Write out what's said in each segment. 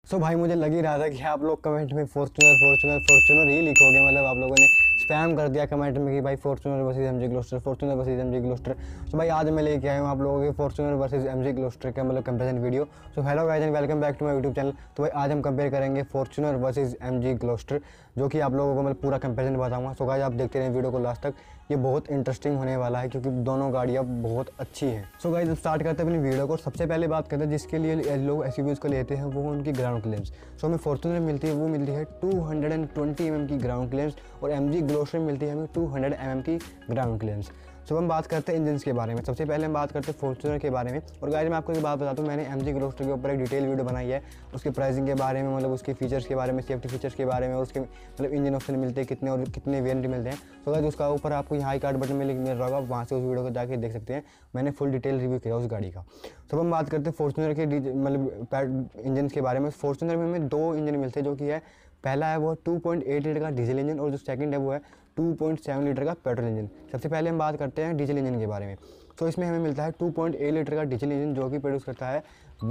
भाई मुझे लग ही रहा था कि आप लोग कमेंट में फॉर्च्यूनर फॉर्च्यूनर फॉर्च्यूनर ही लिखोगे। मतलब आप लोगों ने स्पैम कर दिया कमेंट में कि भाई Fortuner versus MG Gloster, Fortuner versus MG Gloster. तो भाई आज मैं लेके आया हूँ आप लोगों के फॉर्च्यूनर वर्सेस एमजी ग्लोस्टर का मतलब comparison video. So hello guys and welcome back to my YouTube channel. तो भाई आज हम कंपेयर करेंगे फॉर्च्यूनर वर्सेस एमजी ग्लोस्टर, जो कि आप लोगों को मतलब पूरा कंपेरिजन बताऊंगा। सो गाइस आप देखते रहें वीडियो को लास्ट तक, ये बहुत इंटरेस्टिंग होने वाला है क्योंकि दोनों गाड़ियाँ बहुत अच्छी हैं। सो गाइस स्टार्ट करते हैं अपनी वीडियो को। सबसे पहले बात करते हैं जिसके लिए लोग एसयूवीज़ को लेते हैं, वो उनकी ग्राउंड क्लियरेंस। सो हमें फॉर्च्यूनर मिलती है, वो मिलती है 220 mm की ग्राउंड क्लियरेंस और एमजी ग्लोस्टर मिलती है हमें 200 mm की ग्राउंड क्लियरेंस। सो हम बात करते हैं इंजन के बारे में। सबसे पहले हम बात करते हैं फॉर्च्यूनर के बारे में। और गाइस मैं आपको एक बात बताता हूँ, मैंने एमजी ग्लोस्टर के ऊपर एक डिटेल वीडियो बनाई है, उसके प्राइसिंग के बारे में, मतलब उसके फीचर्स के बारे में, सेफ्टी फीचर्स के बारे में, और उसके मतलब इंजन ऑप्शन मिलते हैं कितने और कितने वेरिएंट मिलते हैं। तो गाइस उसका ऊपर आपको यहाँ आई कार्ड बटन में लिंक मिल रहा होगा, वहाँ से उस वीडियो को जाके देख सकते हैं। मैंने फुल डिटेल रिव्यू किया उस गाड़ी का। तो हम बात करते हैं फॉर्च्यूनर के मतलब इंजन के बारे में। फॉर्च्यूनर में हमें दो इंजन मिलते हैं, जो कि है पहला है वो 2.8 लीटर का डीजल इंजन और जो सेकंड है वो है 2.7 लीटर का पेट्रोल इंजन। सबसे पहले हम बात करते हैं डीजल इंजन के बारे में। तो इसमें हमें मिलता है 2.8 लीटर का डीजल इंजन, जो कि प्रोड्यूस करता है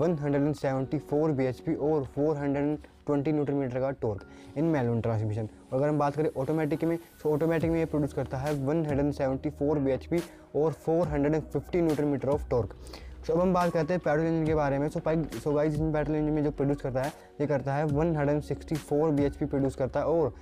174 bhp और 420 न्यूटन मीटर का टॉर्क इन मैनुअल ट्रांसमिशन। और अगर हम बात करें ऑटोमेटिक में, तो ऑटोमेटिक में ये प्रोड्यूस करता है 174 bhp और 450 newton metre of torque. So अब हम बात करते हैं पेट्रोल इंजन के बारे में। सो गाइस इसमें पेट्रोल इंजन में जो प्रोड्यूस करता है, ये करता है 164 bhp प्रोड्यूस करता है और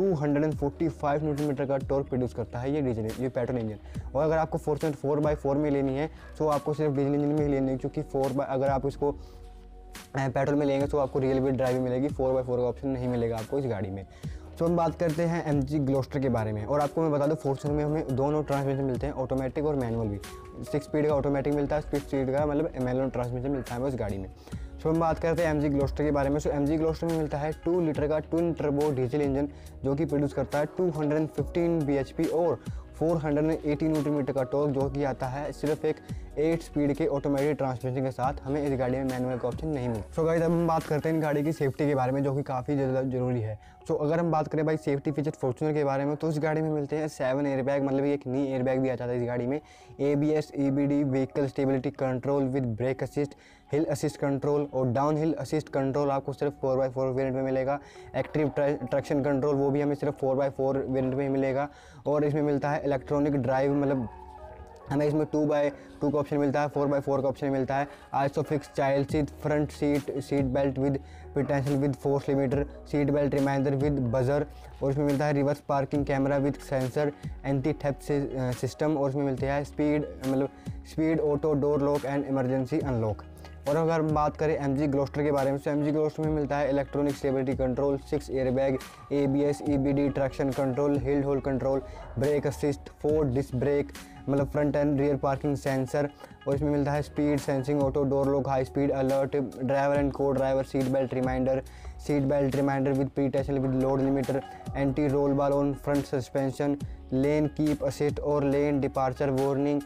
245 न्यूटन मीटर का टॉर्क प्रोड्यूस करता है ये पेट्रोल इंजन। और अगर आपको फॉर्च्यूनर 4x4 में लेनी है तो आपको सिर्फ डीजल इंजन में ही लेनी है, क्योंकि अगर आप इसको पेट्रोल में लेंगे तो आपको रियल व्हील ड्राइव मिलेगी, 4x4 का ऑप्शन नहीं मिलेगा आपको इस गाड़ी में। तो हम बात करते हैं एमजी ग्लोस्टर के बारे में। और आपको मैं बता दूं फॉर्च्यूनर में हमें दोनों ट्रांसमिशन मिलते हैं, ऑटोमेटिक और मैनुअल भी। 6 स्पीड का ऑटोमेटिक मिलता है, 6 स्पीड का मतलब मैनुअल ट्रांसमिशन मिलता है उस गाड़ी में। सो हम बात करते हैं एमजी ग्लोस्टर के बारे में। सो एमजी ग्लोस्टर में मिलता है 2 लीटर का ट्विन टर्बो डीजल इंजन, जो कि प्रोड्यूस करता है 215 bhp और 480 न्यूटन मीटर का टॉर्क, जो कि आता है सिर्फ एक 8 स्पीड के ऑटोमेटिक ट्रांसमिशन के साथ। हमें इस गाड़ी में मैनुअल का ऑप्शन नहीं मिलता। सो गाइस अब हम बात करते हैं इन गाड़ी की सेफ्टी के बारे में, जो कि काफ़ी ज़्यादा जरूरी है। सो अगर हम बात करें भाई सेफ्टी फीचर फॉर्च्यूनर के बारे में, तो इस गाड़ी में मिलते हैं 7 एयरबैग, मतलब एक नी एयरबैग भी आता है इस गाड़ी में। ABS EBD vehicle stability control with brake assist, hill assist control और डाउन हिल असिस्ट कंट्रोल आपको सिर्फ 4x4 वेरिएंट में मिलेगा। एक्टिव ट्रैक्शन कंट्रोल वो भी हमें सिर्फ 4x4 वेरिएंट में ही मिलेगा। और इसमें मिलता है इलेक्ट्रॉनिक ड्राइव, मतलब हमें इसमें 2x2 का ऑप्शन मिलता है, 4x4 का ऑप्शन मिलता है। Isofix child seat, front seat belt with protection with force limiter, seat belt reminder with buzzer. और इसमें मिलता है reverse parking camera with sensor, anti theft system. और इसमें मिलते हैं speed auto door lock and emergency unlock. और अगर हम बात करें एमजी ग्लोस्टर के बारे में, तो एमजी ग्लोस्टर में मिलता है electronic stability control, 6 airbag, ABS EBD traction control, hill hold control, brake assist, 4 disc brake, मतलब front and rear parking sensor. और इसमें मिलता है speed sensing, auto door lock, high speed alert, driver and co-driver seat belt reminder with pretension with load limiter, anti roll bar on front suspension, lane keep assist और lane departure warning,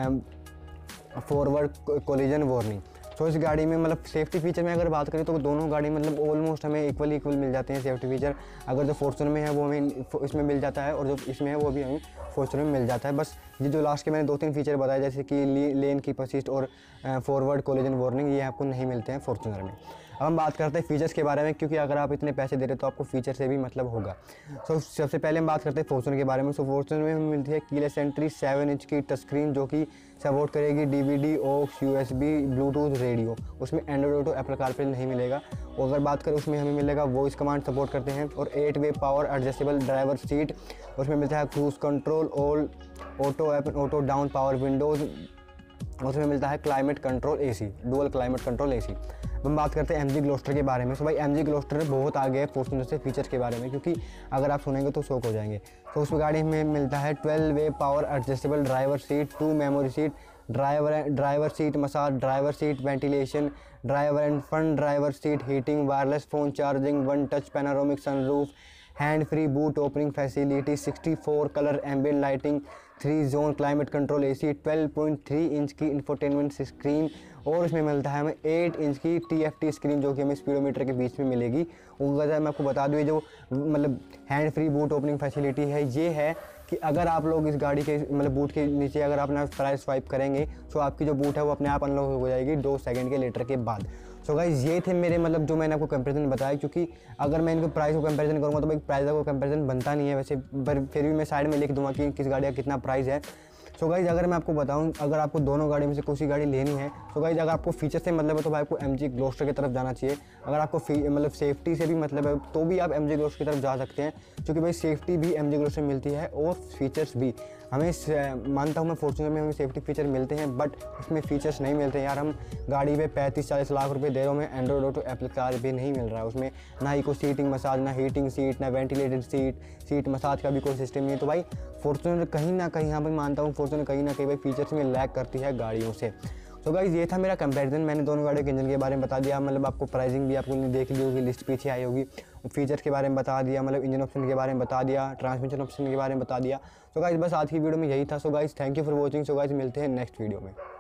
forward collision warning. So इस गाड़ी में मतलब safety feature में अगर बात करें तो दोनों गाड़ी मतलब ऑलमोस्ट हमें इक्वल मिल जाते हैं सेफ्टी फीचर। अगर जो फॉर्च्यूनर में है वो हमें इसमें मिल जाता है, और जो इसमें है वो भी हमें फॉर्च्यूनर में मिल जाता है। बस ये जो लास्ट के मैंने 2-3 फीचर बताए, जैसे कि लेन कीप असिस्ट और फॉरवर्ड कोलिजन वार्निंग, ये आपको नहीं मिलते हैं फॉर्च्यूनर में। अब हम बात करते हैं फीचर्स के बारे में, क्योंकि अगर आप इतने पैसे दे रहे हो तो आपको फीचर से भी मतलब होगा। सो सबसे पहले हम बात करते हैं फॉर्च्यूनर के बारे में। सो फॉर्च्यूनर में हमें मिलती है कीलेस एंट्री, 7 इंच की टच स्क्रीन, जो कि सपोर्ट करेगी DVD aux USB Bluetooth radio. उसमें एंड्रॉइड ऑटो एप्पल कारप्ले नहीं मिलेगा। और अगर बात करें उसमें हमें मिलेगा वॉइस कमांड सपोर्ट करते हैं, और eight way power adjustable driver seat. उसमें मिलता है क्रूज कंट्रोल और ऑटो डाउन पावर विंडोज़। उसमें मिलता है climate control AC, dual climate control AC। हम बात करते हैं एमजी ग्लोस्टर के बारे में। सो भाई एमजी ग्लोस्टर बहुत आगे है फॉर्च्यूनर से फीचर्स के बारे में, क्योंकि अगर आप सुनेंगे तो शॉक हो जाएंगे। तो उस गाड़ी में मिलता है 12-वे power adjustable driver seat, 2 memory seat, driver seat massage, driver seat ventilation, driver and front driver seat heating, wireless phone charging, 1 touch panoramic sunroof, hand free boot opening facility, 64 colour ambient lighting, 3 zone climate control AC, 12.3 inch की infotainment screen. और इसमें मिलता है हमें 8 inch की TFT screen, जो कि हमें स्पीडोमीटर के बीच में मिलेगी। और मैं आपको बता दूँ, ये जो मतलब hand free boot opening facility है, ये है कि अगर आप लोग इस गाड़ी के मतलब बूट के नीचे अगर अपना प्राइस स्वाइप करेंगे तो आपकी जो बूट है वो अपने आप अनलॉक हो जाएगी 2 सेकंड के लेटर के बाद। सो गाइस ये थे मेरे मतलब जो मैंने आपको कंपैरिजन बताया, क्योंकि अगर मैं इनको प्राइस को कंपैरिजन करूँगा तो भाई प्राइस का कंपैरिजन बनता नहीं है वैसे, पर फिर भी मैं साइड में लिख दूँगा कि किस गाड़ी का कितना प्राइस है। सो गाइस अगर मैं आपको बताऊं, अगर आपको दोनों गाड़ी में से कोई सी गाड़ी लेनी है, सो गाइस अगर आपको फीचर से मतलब है तो भाई आपको MG ग्लोस्टर की तरफ जाना चाहिए। अगर आपको मतलब सेफ्टी से भी मतलब है तो भी आप MG ग्लोस्टर की तरफ जा सकते हैं, क्योंकि भाई सेफ्टी भी MG ग्लोस्टर में मिलती है और फीचर्स भी। हमें मानता हूँ मैं फॉर्च्यूनर में हमें सेफ्टी फीचर मिलते हैं, बट उसमें फीचर्स नहीं मिलते यार। हम गाड़ी पे 35-40 लाख रुपए दे रहे हो, हमें एंड्रॉइड ऑटो एप्पल कार भी नहीं मिल रहा है उसमें, ना ही कोई सीटिंग मसाज, ना हीटिंग सीट, ना वेंटिलेटेड सीट मसाज का भी कोई सिस्टम नहीं है। तो भाई फॉर्च्यूनर कहीं ना कहीं, हाँ भाई मानता हूँ फॉर्च्यूनर कहीं ना कहीं भाई फीचर्स में लैग करती है गाड़ियों से। तो गाइस ये था मेरा कंपैरिजन, मैंने दोनों गाड़ियों के इंजन के बारे में बता दिया, मतलब आपको प्राइसिंग भी आपको देख ली होगी, लिस्ट पीछे आई होगी, फीचर्स के बारे में बता दिया, मतलब इंजन ऑप्शन के बारे में बता दिया, ट्रांसमिशन ऑप्शन के बारे में बता दिया। सो गाइस बस आज की वीडियो में यही था। So guys thank you for watching. So guys मिलते हैं नेक्स्ट वीडियो में।